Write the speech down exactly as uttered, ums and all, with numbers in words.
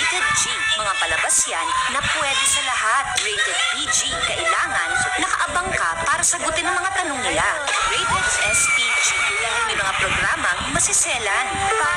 Rated G, mga palabas yan na pwede sa lahat. Rated P G, kailangan nakaabang ka para sagutin ang mga tanong nila. Rated S P G, may mga programang masiselan.